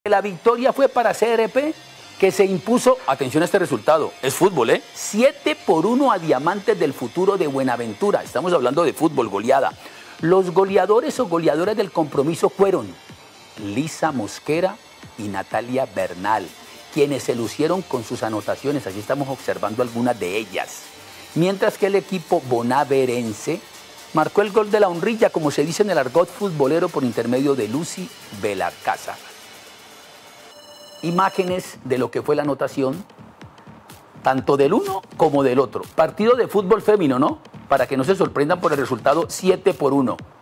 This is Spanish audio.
La victoria fue para CRP, que se impuso, atención a este resultado, es fútbol, 7-1 a Diamantes del Futuro de Buenaventura. Estamos hablando de fútbol, goleada. Los goleadores o goleadoras del compromiso fueron Lisa Mosquera y Natalia Bernal, quienes se lucieron con sus anotaciones. Aquí estamos observando algunas de ellas. Mientras que el equipo bonaverense marcó el gol de la honrilla, como se dice en el argot futbolero, por intermedio de Lucy Belalcázar. Imágenes de lo que fue la anotación, tanto del uno como del otro. Partido de fútbol femenino, ¿no? Para que no se sorprendan por el resultado 7-1.